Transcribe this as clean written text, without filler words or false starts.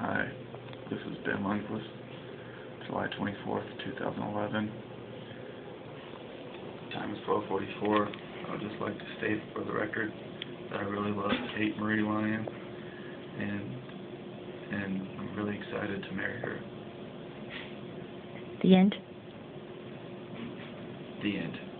Hi, this is Ben Lundquist, July 24th, 2011. Time is 12:44. I would just like to state for the record that I really love Kate Marie Lyon, and I'm really excited to marry her. The end? The end.